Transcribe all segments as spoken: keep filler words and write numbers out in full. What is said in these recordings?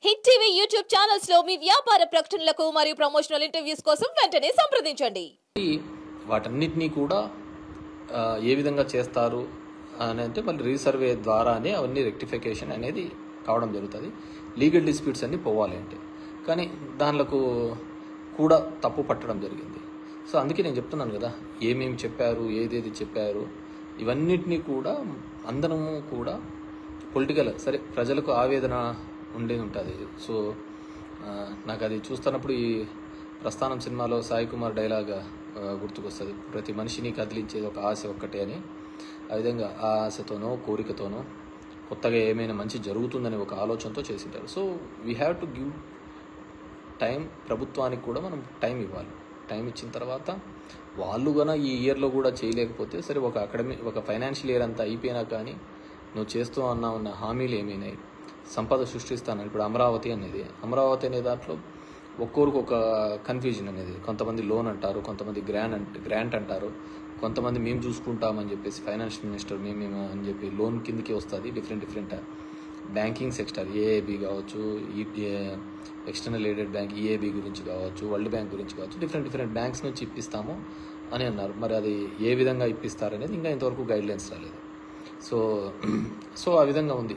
Hit TV YouTube channels లో మీ వ్యాపార ప్రకటనలకు మరియు ప్రమోషనల్ ఇంటర్వ్యూస్ కోసం వెంటనే సంప్రదించండి. వాటన్నిటినీ కూడా ఏ విధంగా చేస్తారు అని అంటే మళ్ళీ రీసర్వే ద్వారానే అవన్నీ రెక్టిఫికేషన్ అనేది కావడం జరుగుతుంది. లీగల్ డిస్ప్యూట్స్ అన్నీ పోవాలి అంటే, కానీ దానిలకు కూడా తప్పు పట్టడం జరిగింది. సో అందుకే నేను చెప్తున్నాను కదా, ఏమేమి చెప్పారు, ఏదేది చెప్పారు, ఇవన్నిటినీ కూడా అందరము కూడా పొలిటికల్ సరే ప్రజలకు ఆవేదన ఉండేది ఉంటుంది. సో నాకు అది చూస్తున్నప్పుడు ఈ ప్రస్థానం సినిమాలో సాయి కుమార్ డైలాగ్ గుర్తుకొస్తుంది, ప్రతి మనిషిని కదిలించేది ఒక ఆశ ఒక్కటే అని. ఆ విధంగా ఆ ఆశతోనో కోరికతోనో కొత్తగా ఏమైనా మంచి జరుగుతుందని ఒక ఆలోచనతో చేసింటారు. So we have to give time, ప్రభుత్వానికి కూడా మనం టైం ఇవ్వాలి. టైం ఇచ్చిన తర్వాత వాళ్ళు కన్నా ఈ ఇయర్లో కూడా చేయలేకపోతే సరే, ఒక అకాడమీ ఒక ఫైనాన్షియల్ ఇయర్ అంతా అయిపోయినా కానీ నువ్వు చేస్తూ అన్నా ఉన్న హామీలు ఏమైనాయి, సంపద సృష్టిస్తాను. ఇప్పుడు అమరావతి అనేది అమరావతి అనే దాంట్లో ఒక్కొరికి ఒక కన్ఫ్యూజన్ అనేది, కొంతమంది లోన్ అంటారు, కొంతమంది గ్రాంట్ అంట గ్రాంట్ అంటారు, కొంతమంది మేము చూసుకుంటామని చెప్పేసి ఫైనాన్స్ మినిస్టర్ మేము అని చెప్పి లోన్ కిందకి వస్తుంది. Different different banking sector, AAB కావచ్చు, ఈ ఎక్స్టర్నల్ ఎయిడెడ్ బ్యాంక్ ఈఏబి గురించి కావచ్చు, వరల్డ్ బ్యాంక్ గురించి కావచ్చు, డిఫరెంట్ డిఫరెంట్ బ్యాంక్స్ నుంచి ఇప్పిస్తాము అని అన్నారు. మరి అది ఏ విధంగా ఇప్పిస్తారనేది ఇంకా ఇంతవరకు గైడ్ లైన్స్ రాలేదు. సో సో ఆ విధంగా ఉంది,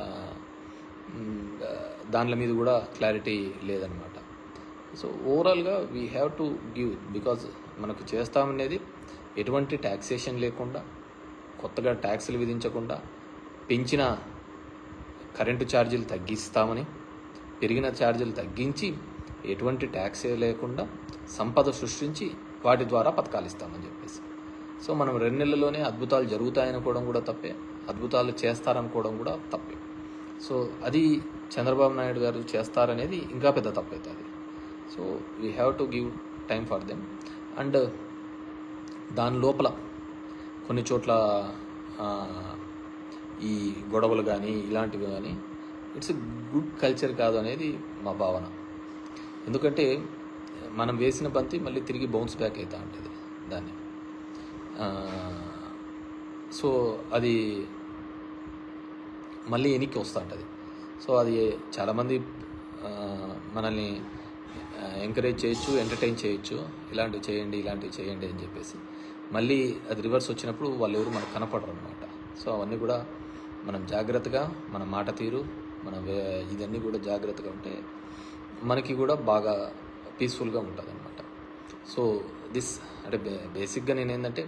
దానిల మీద కూడా క్లారిటీ లేదనమాట. సో ఓవరాల్గా we have to give, because మనకు చేస్తామనేది ఎటువంటి ట్యాక్సేషన్ లేకుండా, కొత్తగా ట్యాక్సులు విధించకుండా, పెంచిన కరెంటు ఛార్జీలు తగ్గిస్తామని, పెరిగిన ఛార్జీలు తగ్గించి ఎటువంటి ట్యాక్సే లేకుండా సంపద సృష్టించి వాటి ద్వారా పథకాలు ఇస్తామని చెప్పేసి. సో మనం రెండు నెలల్లోనే అద్భుతాలు జరుగుతాయనుకోవడం కూడా తప్పే, అద్భుతాలు చేస్తారనుకోవడం కూడా తప్పే. సో అది చంద్రబాబు నాయుడు గారు చేస్తారనేది ఇంకా పెద్ద తప్పు అవుతుంది. So we have to give time for them. And దాని లోపల కొన్ని చోట్ల ఈ గొడవలు కానీ ఇలాంటివి కానీ ఇట్స్ ఎ గుడ్ కల్చర్ కాదు అనేది మా భావన. ఎందుకంటే మనం వేసిన బంతి మళ్ళీ తిరిగి బౌన్స్ బ్యాక్ అవుతూ ఉంటుంది దాన్ని. సో అది మళ్ళీ వెనక్కి వస్తూ ఉంటుంది. సో అది చాలామంది మనల్ని ఎంకరేజ్ చేయొచ్చు, ఎంటర్టైన్ చేయొచ్చు, ఇలాంటివి చేయండి ఇలాంటివి చేయండి అని చెప్పేసి. మళ్ళీ అది రివర్స్ వచ్చినప్పుడు వాళ్ళు ఎవరు మనకు కనపడరు అనమాట. సో అవన్నీ కూడా మనం జాగ్రత్తగా, మన మాట తీరు, మన ఇదన్నీ కూడా జాగ్రత్తగా ఉంటే మనకి కూడా బాగా పీస్ఫుల్గా ఉంటుంది అనమాట. సో దిస్ అంటే బే బేసిక్గా నేను ఏంటంటే,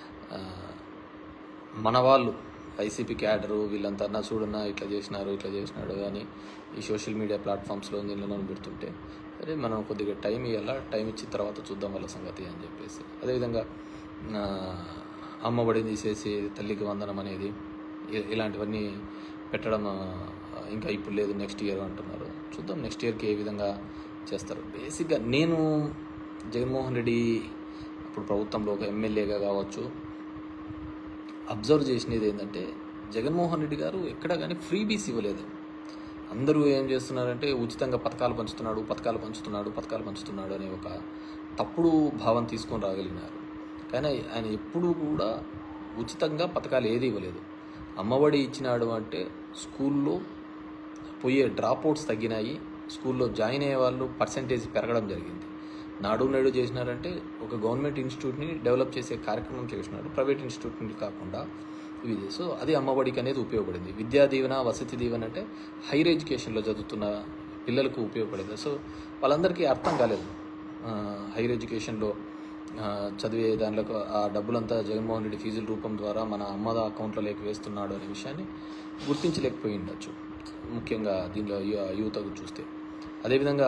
మన వాళ్ళు వైసీపీ క్యాడరు వీళ్ళంతా అన్నా చూడన్నా ఇట్లా చేసినారు ఇట్లా చేసినాడు అని ఈ సోషల్ మీడియా ప్లాట్ఫామ్స్లో దీనిలో పెడుతుంటే, సరే మనం కొద్దిగా టైం ఇవ్వాలా, టైం ఇచ్చిన తర్వాత చూద్దాం వాళ్ళ సంగతి అని చెప్పేసి. అదేవిధంగా అమ్మఒడి తీసేసి తల్లికి వందనం అనేది ఇలాంటివన్నీ పెట్టడం ఇంకా ఇప్పుడు లేదు, నెక్స్ట్ ఇయర్ అంటున్నారు. చూద్దాం నెక్స్ట్ ఇయర్కి ఏ విధంగా చేస్తారు. బేసిక్గా నేను జగన్మోహన్ రెడ్డి ఇప్పుడు ప్రభుత్వంలో ఒక ఎమ్మెల్యేగా కావచ్చు అబ్జర్వ్ చేసినది ఏంటంటే, జగన్మోహన్ రెడ్డి గారు ఎక్కడ కానీ ఫ్రీబీస్ ఇవ్వలేదు. అందరూ ఏం చేస్తున్నారంటే ఉచితంగా పథకాలు పంచుతున్నాడు పథకాలు పంచుతున్నాడు పథకాలు పంచుతున్నాడు అనే ఒక తప్పుడు భావం తీసుకొని రాగలిగినారు. కానీ ఆయన ఎప్పుడూ కూడా ఉచితంగా పథకాలు ఏది ఇవ్వలేదు. అమ్మఒడి ఇచ్చినాడు అంటే స్కూల్లో పోయే డ్రాప్అవుట్స్ తగ్గినాయి, స్కూల్లో జాయిన్ అయ్యే వాళ్ళు పర్సంటేజ్ పెరగడం జరిగింది. నాడు నేడు చేసినారంటే ఒక గవర్నమెంట్ ఇన్స్టిట్యూట్ని డెవలప్ చేసే కార్యక్రమం చేసినాడు, ప్రైవేట్ ఇన్స్టిట్యూట్ని కాకుండా ఇవి. సో అది అమ్మఒడికి అనేది ఉపయోగపడింది. విద్యా దీవెన, వసతి దీవెన అంటే హైయర్ ఎడ్యుకేషన్లో చదువుతున్న పిల్లలకు ఉపయోగపడింది. సో వాళ్ళందరికీ అర్థం కాలేదు, హైయర్ ఎడ్యుకేషన్లో చదివే దానిలో ఆ డబ్బులంతా జగన్మోహన్ రెడ్డి ఫీజుల రూపం ద్వారా మన అమ్మద అకౌంట్లో లేక వేస్తున్నాడు అనే విషయాన్ని గుర్తించలేకపోయి ఉండొచ్చు, ముఖ్యంగా దీనిలో యువతకు చూస్తే. అదేవిధంగా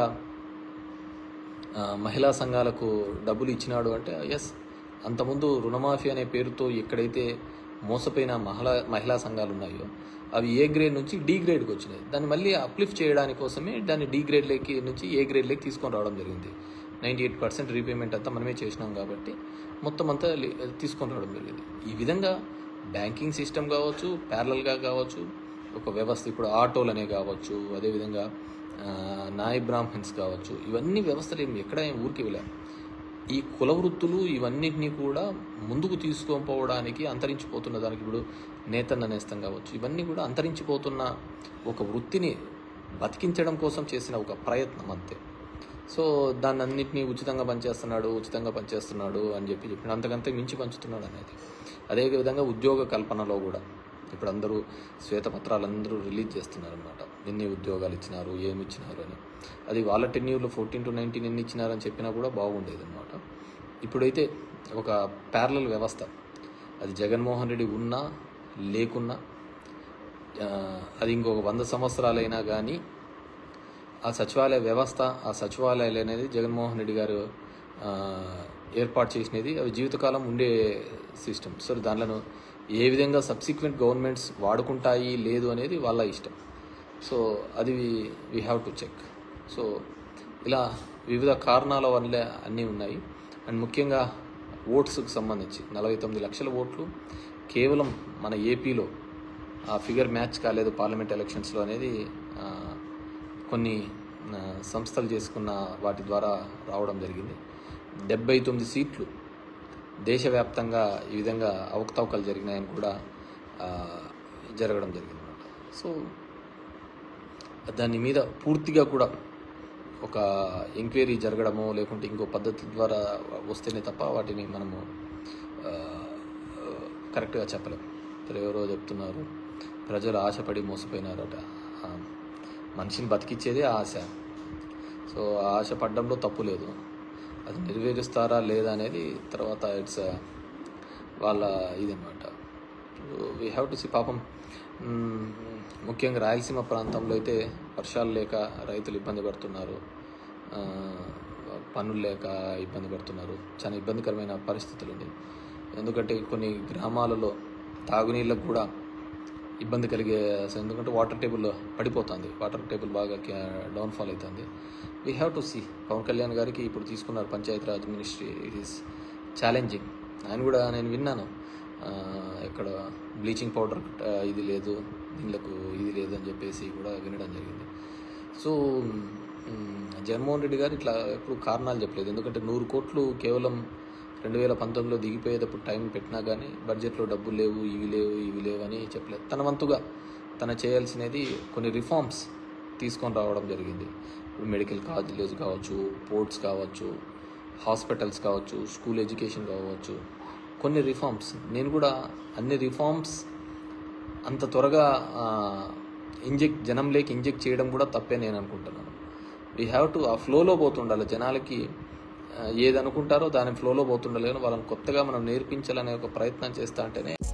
మహిళా సంఘాలకు డబ్బులు ఇచ్చినాడు అంటే ఎస్, అంతకుముందు రుణమాఫీ అనే పేరుతో ఎక్కడైతే మోసపోయిన మహిళా మహిళా సంఘాలు ఉన్నాయో అవి ఏ గ్రేడ్ నుంచి డి గ్రేడ్కి వచ్చినాయి. దాన్ని మళ్ళీ అప్లిఫ్ట్ చేయడానికి కోసమే దాన్ని డి గ్రేడ్లోకి నుంచి ఏ గ్రేడ్లోకి తీసుకొని రావడం జరిగింది. నైంటీ ఎయిట్ పర్సెంట్ రీపేమెంట్ అంతా మనమే చేసినాం కాబట్టి మొత్తం అంతా తీసుకొని రావడం జరిగింది. ఈ విధంగా బ్యాంకింగ్ సిస్టమ్ కావచ్చు, ప్యారలల్గా కావచ్చు, ఒక వ్యవస్థ ఇప్పుడు ఆటోలనే కావచ్చు, అదేవిధంగా నాయ బ్రాహ్మణ్స్ కావచ్చు, ఇవన్నీ వ్యవస్థలు ఏమి ఎక్కడ ఊరికి వెళ్ళాం. ఈ కుల వృత్తులు ఇవన్నిటినీ కూడా ముందుకు తీసుకొని అంతరించిపోతున్న దానికి ఇప్పుడు నేతన్న నేస్తం కావచ్చు, ఇవన్నీ కూడా అంతరించిపోతున్న ఒక వృత్తిని బతికించడం కోసం చేసిన ఒక ప్రయత్నం అంతే. సో దాన్ని అన్నింటినీ ఉచితంగా పనిచేస్తున్నాడు ఉచితంగా పనిచేస్తున్నాడు అని చెప్పి చెప్పిన అంతకంతే మించి పంచుతున్నాడు అనేది. అదేవిధంగా ఉద్యోగ కల్పనలో కూడా ఇప్పుడు అందరూ శ్వేతపత్రాలు అందరూ రిలీజ్ చేస్తున్నారు అనమాట. ఎన్ని ఉద్యోగాలు ఇచ్చినారు, ఏమి ఇచ్చినారు అని. అది వాళ్ళ టెన్యూర్లో ఫోర్టీన్ టు నైన్టీన్ ఎన్ని ఇచ్చినారని చెప్పినా కూడా బాగుండేది అనమాట. ఇప్పుడైతే ఒక ప్యారలల్ వ్యవస్థ, అది జగన్మోహన్ రెడ్డి ఉన్నా లేకున్నా, అది ఇంకొక వంద సంవత్సరాలైనా కానీ ఆ సచివాలయ వ్యవస్థ, ఆ సచివాలయాలు అనేది జగన్మోహన్ రెడ్డి గారు ఏర్పాటు చేసినది అవి జీవితకాలం ఉండే సిస్టమ్. సో దానిలో ఏ విధంగా సబ్సిక్వెంట్ గవర్నమెంట్స్ వాడుకుంటాయి లేదు అనేది వాళ్ళ ఇష్టం. సో అది we have to check. So ఇలా వివిధ కారణాల వల్ల అన్నీ ఉన్నాయి. అండ్ ముఖ్యంగా ఓట్స్కి సంబంధించి నలభై తొమ్మిది లక్షల ఓట్లు కేవలం మన ఏపీలో ఆ ఫిగర్ మ్యాచ్ కాలేదు పార్లమెంట్ ఎలక్షన్స్లో అనేది కొన్ని సంస్థలు చేసుకున్న వాటి ద్వారా రావడం జరిగింది. డెబ్బై తొమ్మిది సీట్లు దేశవ్యాప్తంగా ఈ విధంగా అవకతవకలు జరిగినాయని కూడా జరగడం జరిగింది అన్నమాట. సో దాని మీద పూర్తిగా కూడా ఒక ఎంక్వైరీ జరగడమో లేకుంటే ఇంకో పద్ధతి ద్వారా వస్తేనే తప్ప వాటిని మనము కరెక్ట్గా చెప్పలేము. ఎవరో చెప్తున్నారు ప్రజలు ఆశపడి మోసపోయినారట. మనిషిని బతికిచ్చేదే ఆశ. సో ఆ ఆశ పడ్డంలో తప్పు లేదు. అది నెరవేరుస్తారా లేదా అనేది తర్వాత ఇట్స్ వాళ్ళ ఇదన్నమాట. We have to see. పాపం ముఖ్యంగా రాయలసీమ ప్రాంతంలో అయితే వర్షాలు లేక రైతులు ఇబ్బంది పడుతున్నారు, పనులు లేక ఇబ్బంది పడుతున్నారు. చాలా ఇబ్బందికరమైన పరిస్థితులు ఉంది. ఎందుకంటే కొన్ని గ్రామాలలో తాగునీళ్ళకు కూడా ఇబ్బంది కలిగే, ఎందుకంటే వాటర్ టేబుల్ పడిపోతుంది, వాటర్ టేబుల్ బాగా డౌన్ఫాల్ అవుతుంది. We have to see. Pawan Kalyan గారికి ఇప్పుడు తీసుకున్నారు Panchayati Raj ministry. It is challenging. ఆయన కూడా నేను విన్నాను ఇక్కడ బ్లీచింగ్ పౌడర్ ఇది లేదు, నీళ్ళకు ఇది లేదు అని చెప్పేసి కూడా వినడం జరిగింది. సో జగన్మోహన్ రెడ్డి గారు ఇట్లా ఎప్పుడు కారణాలు చెప్పలేదు. ఎందుకంటే నూరు కోట్లు కేవలం రెండు వేల పంతొమ్మిదిలో దిగిపోయేటప్పుడు టైం పెట్టినా కానీ బడ్జెట్లో డబ్బులు లేవు, ఇవి లేవు ఇవి లేవు అని చెప్పలేదు. తన వంతుగా తన చేయాల్సినది కొన్ని రిఫార్మ్స్ తీసుకొని రావడం జరిగింది. మెడికల్ కాలేజ్ కావచ్చు, పోర్ట్స్ కావచ్చు, హాస్పిటల్స్ కావచ్చు, స్కూల్ ఎడ్యుకేషన్ కావచ్చు, కొన్ని రిఫార్మ్స్. నేను కూడా అన్ని రిఫార్మ్స్ అంత త్వరగా ఇంజెక్ట్ జనంలోకి ఇంజెక్ట్ చేయడం కూడా తప్పే నేను అనుకుంటున్నాను. వీ హ్యావ్ టు ఆ ఫ్లోలో పోతుండాలి. జనాలకి ఏది అనుకుంటారో దాని ఫ్లోలో పోతుండాలి. వాళ్ళని కొత్తగా మనం నేర్పించాలనే ఒక ప్రయత్నం చేస్తా అంటేనే